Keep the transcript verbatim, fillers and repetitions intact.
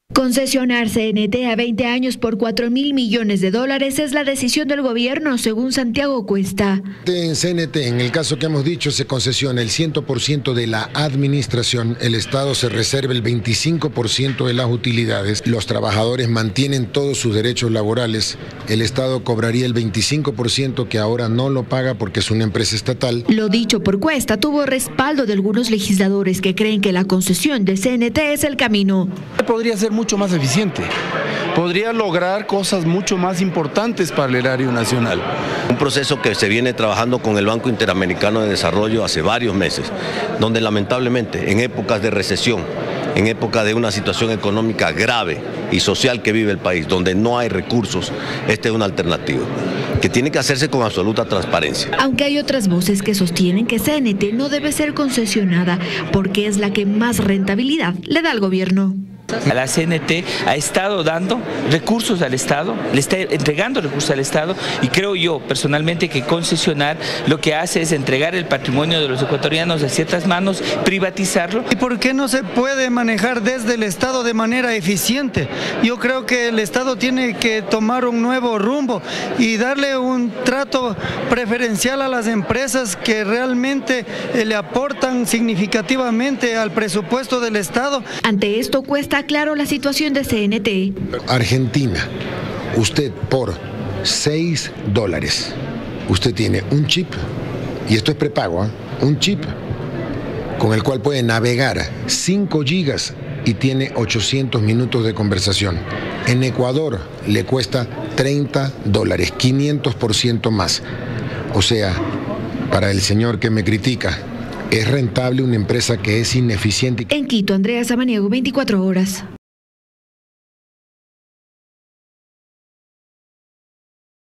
Concesionar C N T a veinte años por cuatro mil millones de dólares es la decisión del gobierno, según Santiago Cuesta. En C N T, en el caso que hemos dicho, se concesiona el cien por ciento de la administración, el Estado se reserva el veinticinco por ciento de las utilidades, los trabajadores mantienen todos sus derechos laborales, el Estado cobraría el veinticinco por ciento que ahora no lo paga porque es una empresa estatal. Lo dicho por Cuesta tuvo respaldo de algunos legisladores que creen que la concesión de C N T es el camino. Podría ser mucho más eficiente, podría lograr cosas mucho más importantes para el erario nacional. Un proceso que se viene trabajando con el Banco Interamericano de Desarrollo hace varios meses, donde lamentablemente en épocas de recesión, en época de una situación económica grave y social que vive el país, donde no hay recursos, esta es una alternativa que tiene que hacerse con absoluta transparencia. Aunque hay otras voces que sostienen que C N T no debe ser concesionada porque es la que más rentabilidad le da al gobierno. La C N T ha estado dando recursos al Estado, le está entregando recursos al Estado y creo yo personalmente que concesionar lo que hace es entregar el patrimonio de los ecuatorianos a ciertas manos, privatizarlo. ¿Y por qué no se puede manejar desde el Estado de manera eficiente? Yo creo que el Estado tiene que tomar un nuevo rumbo y darle un trato preferencial a las empresas que realmente le aportan significativamente al presupuesto del Estado. Ante esto Cuesta claro la situación de C N T. Argentina, usted por seis dólares, usted tiene un chip, y esto es prepago, ¿eh? un chip con el cual puede navegar cinco gigas y tiene ochocientos minutos de conversación. En Ecuador le cuesta treinta dólares, quinientos por ciento más. O sea, para el señor que me critica, es rentable una empresa que es ineficiente. En Quito, Andrea Samaniego, veinticuatro horas.